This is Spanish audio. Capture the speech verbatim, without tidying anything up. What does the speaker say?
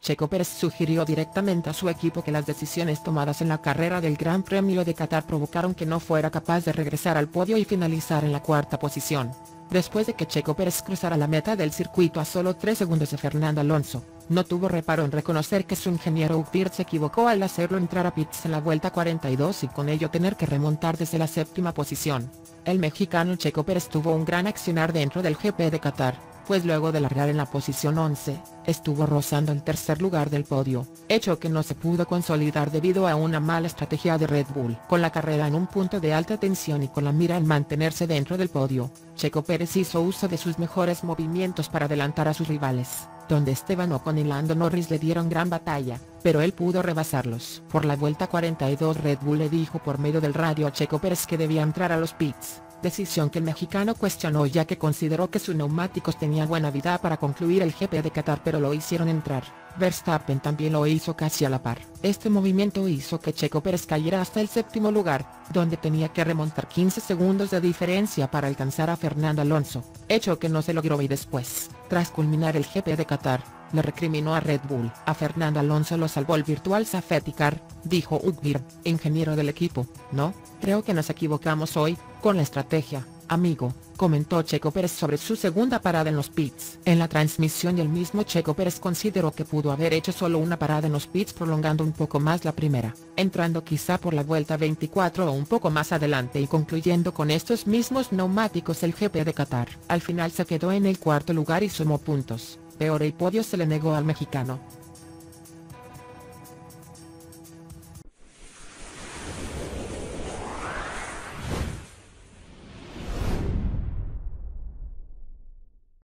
Checo Pérez sugirió directamente a su equipo que las decisiones tomadas en la carrera del Gran Premio de Qatar provocaron que no fuera capaz de regresar al podio y finalizar en la cuarta posición. Después de que Checo Pérez cruzara la meta del circuito a solo tres segundos de Fernando Alonso, no tuvo reparo en reconocer que su ingeniero Ugbir se equivocó al hacerlo entrar a pits en la vuelta cuarenta y dos y con ello tener que remontar desde la séptima posición. El mexicano Checo Pérez tuvo un gran accionar dentro del G P de Qatar, pues luego de largar en la posición once, estuvo rozando el tercer lugar del podio, hecho que no se pudo consolidar debido a una mala estrategia de Red Bull. Con la carrera en un punto de alta tensión y con la mira en mantenerse dentro del podio, Checo Pérez hizo uso de sus mejores movimientos para adelantar a sus rivales, donde Esteban Ocon y Lando Norris le dieron gran batalla, pero él pudo rebasarlos. Por la vuelta cuarenta y dos Red Bull le dijo por medio del radio a Checo Pérez que debía entrar a los pits, decisión que el mexicano cuestionó ya que consideró que sus neumáticos tenían buena vida para concluir el G P de Qatar, pero lo hicieron entrar. Verstappen también lo hizo casi a la par. Este movimiento hizo que Checo Pérez cayera hasta el séptimo lugar, donde tenía que remontar quince segundos de diferencia para alcanzar a Fernando Alonso, hecho que no se logró y después, tras culminar el G P de Qatar, le recriminó a Red Bull. A Fernando Alonso lo salvó el virtual safety car, dijo Ugbir, ingeniero del equipo. No, creo que nos equivocamos hoy, con la estrategia, amigo, comentó Checo Pérez sobre su segunda parada en los pits. En la transmisión el mismo Checo Pérez consideró que pudo haber hecho solo una parada en los pits prolongando un poco más la primera, entrando quizá por la vuelta veinticuatro o un poco más adelante y concluyendo con estos mismos neumáticos el G P de Qatar. Al final se quedó en el cuarto lugar y sumó puntos, peor el podio se le negó al mexicano.